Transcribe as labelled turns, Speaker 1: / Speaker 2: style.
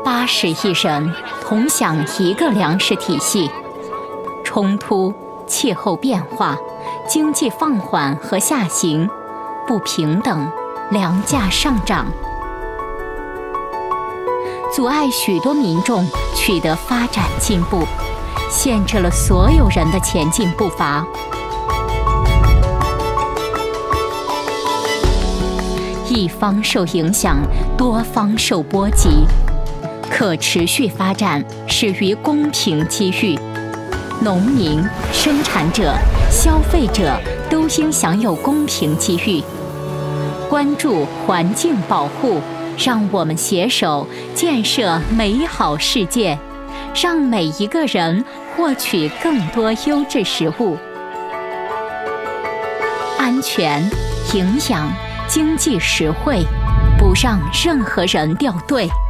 Speaker 1: 80亿人同享一个粮食体系，冲突、气候变化、经济放缓和下行、不平等、粮价上涨，阻碍许多民众取得发展进步，限制了所有人的前进步伐。一方受影响，多方受波及。可持续发展始于公平机遇，农民、生产者、消费者都应享有公平机遇。关注环境保护，让我们携手建设美好世界，让每一个人获取更多优质食物。安全、营养、经济实惠，不让任何人掉队。